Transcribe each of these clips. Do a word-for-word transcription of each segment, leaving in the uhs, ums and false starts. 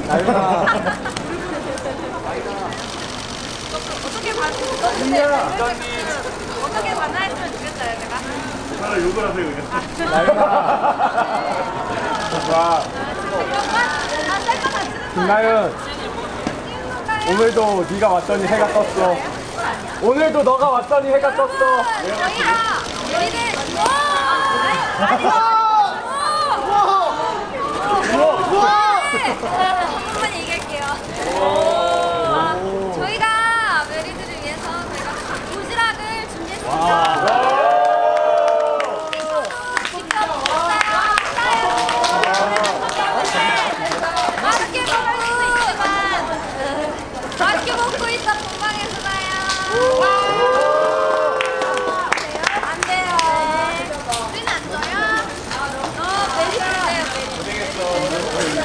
나윤아. 어떻게 반 어떻게 반응했으면 좋겠어요, 제가? 하나 욕을 하세요, 그냥. 나윤아. 좋아. 김나윤. 오늘도 네가 왔더니 해가 떴어. 오늘도 너가 왔더니 해가 떴어. 저희가 우리는 오! 많이 한 번만 얘기할게요. 저희가 메리들을 위해서 저희가 도시락을 준비했습니다. 직접 먹었어요. 맛있게 먹을 수 있지만 맛있게 먹고 있어 본방에서 봐요. 안 돼요. 우리는 안 줘요? 어, 메리들이에요, 메리.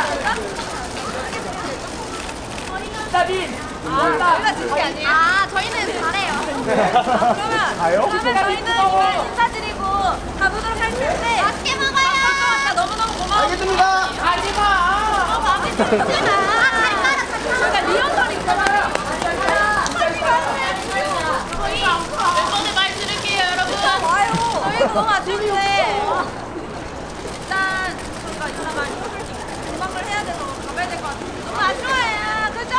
저희가 준게 아니에요? 아, 저희는 잘해요. 그러면, 가요? 그러면 저희는 이만 인사드리고 가보도록 할 텐데 맛있게 먹어요. 진짜 너무너무 고마워. 알겠습니다. 가지마. 어, 마음에 들지 마. 아, 잘 따라, 잘 따라. 그러니까 리허설 있잖아요. 하지 마세요. 저희 멤버들 말 들을게요, 여러분. 와요. 저희 너무 아쉬운데 일단 저희가 이따가 공방을 해야 돼서 가봐야 될 것 같아요. 너무 아쉬워요. 그죠?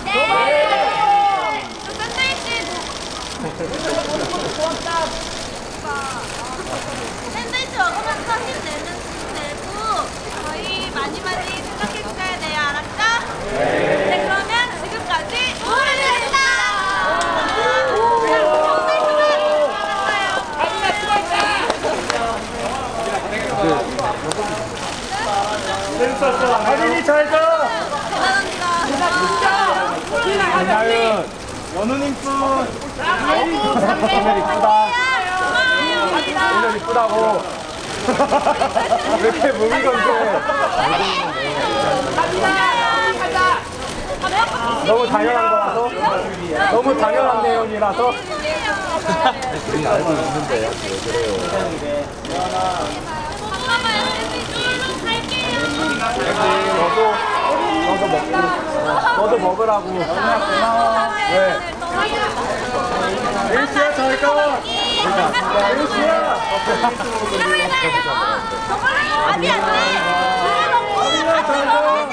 네. 저 샌드위치 샌드위치 먹으면서 힘내는 힘내고 저희 많이 많이 생각해 주셔야 돼요. 알았죠? 네. 그러면 지금까지 우리입니다. 재밌었어. 하진이 잘 가. 대단합니다. 김나윤. 연우님뿐. 오늘 이쁘다. 오늘 이쁘다고. 왜 이렇게 무미건데? 너무 당연한 거라서? 너무 당연한 내용이라서? 우리 알고 있는데요. 왜 그래요? 너도, 너도 먹고, 너도 먹으라고. 왜? 일시야, 잘 가! 일시야! 밥이 안 돼! 아니야, 잘 가!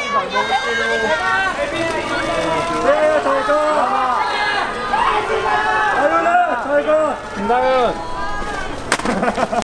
네, 잘 가! 아윤아, 잘 가! 김나윤!